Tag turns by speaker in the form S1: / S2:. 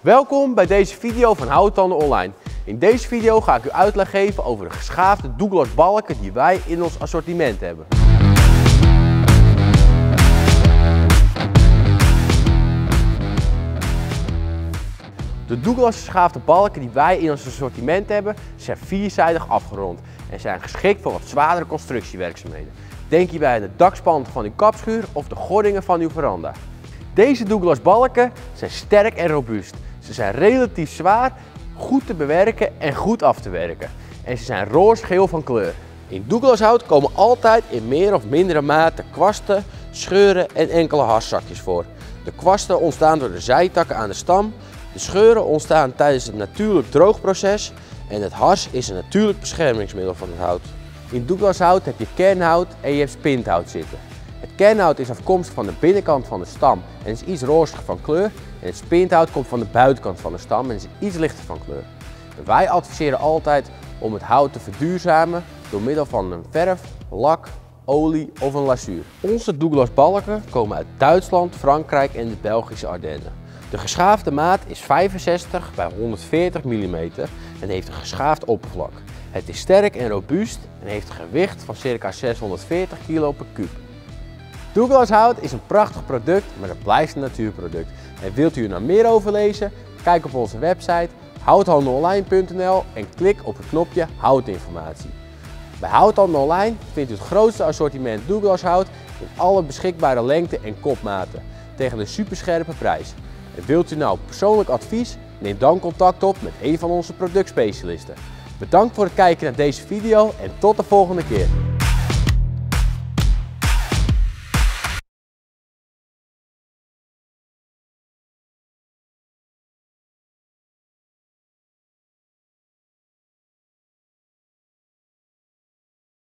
S1: Welkom bij deze video van Houttanden Online. In deze video ga ik u uitleg geven over de geschaafde Douglas balken die wij in ons assortiment hebben. De Douglas geschaafde balken die wij in ons assortiment hebben zijn vierzijdig afgerond en zijn geschikt voor wat zwaardere constructiewerkzaamheden. Denk hierbij aan de dakspanten van uw kapschuur of de gordingen van uw veranda. Deze Douglas balken zijn sterk en robuust. Ze zijn relatief zwaar, goed te bewerken en goed af te werken. En ze zijn roze-geel van kleur. In Douglas hout komen altijd in meer of mindere mate kwasten, scheuren en enkele harszakjes voor. De kwasten ontstaan door de zijtakken aan de stam. De scheuren ontstaan tijdens het natuurlijk droogproces en het hars is een natuurlijk beschermingsmiddel van het hout. In Douglas hout heb je kernhout en je hebt spinthout zitten. Het kernhout is afkomstig van de binnenkant van de stam en is iets rozig van kleur. En het spinthout komt van de buitenkant van de stam en is iets lichter van kleur. En wij adviseren altijd om het hout te verduurzamen door middel van een verf, lak, olie of een lazuur. Onze Douglas balken komen uit Duitsland, Frankrijk en de Belgische Ardennen. De geschaafde maat is 65 bij 140 mm en heeft een geschaafd oppervlak. Het is sterk en robuust en heeft een gewicht van ca. 640 kg per kuub. Douglas hout is een prachtig product, maar het blijft een natuurproduct. En wilt u er nou meer over lezen? Kijk op onze website houthandelonline.nl en klik op het knopje houtinformatie. Bij Houttanden Online vindt u het grootste assortiment Douglas hout in alle beschikbare lengte en kopmaten tegen een superscherpe prijs. En wilt u nou persoonlijk advies? Neem dan contact op met een van onze productspecialisten. Bedankt voor het kijken naar deze video en tot de volgende keer.